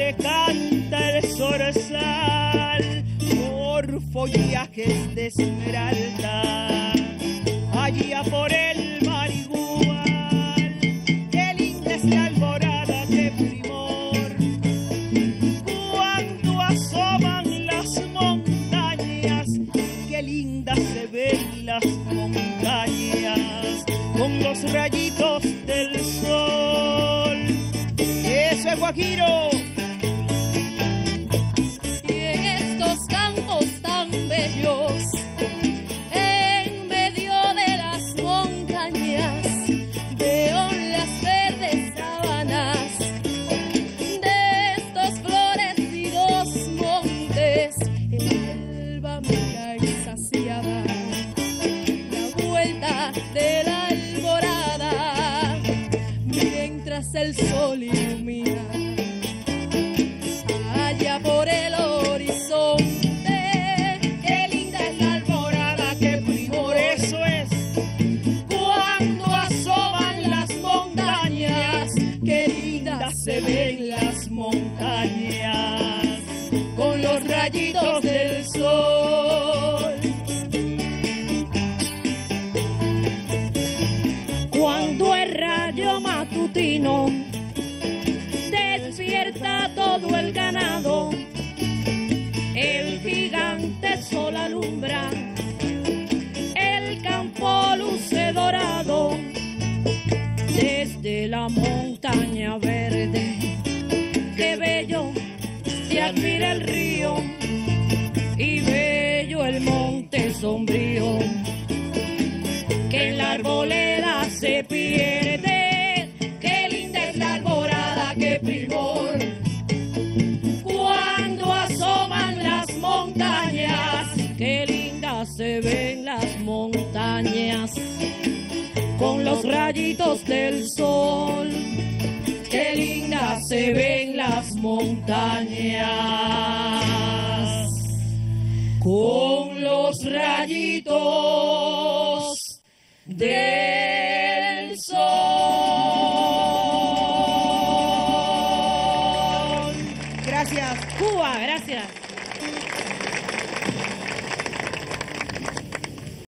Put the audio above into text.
alegre canta el zorzal por follajes de esmeralda, allá por el mar igual. Qué linda es la alborada, qué primor, cuando asoman las montañas. Qué lindas se ven las montañas con los rayitos del sol. ¡Eso es Guajiro! Y en estos campos tan bellos, en medio de las montañas, veo las verdes sabanas de estos florecidos montes. El alba mira exasiada la vuelta de la alborada, mientras el sol ilumina allá por el horizonte. Qué linda es la alborada, qué primor, eso es cuando asoman las montañas. Qué lindas se ven las montañas con los rayitos del sol. Cuando el rayo matutino despierta todo el ganado, el gigante sol alumbra, el campo luce dorado. Desde la montaña verde, qué bello se admira el río, y bello el monte sombrío que en la arboleda se pierde. Qué linda es la alborada, qué primor, cuando asoman las montañas. Qué lindas se ven las montañas con los rayitos del sol. Qué lindas se ven las montañas con los rayitos del sol. Gracias, Cuba, gracias.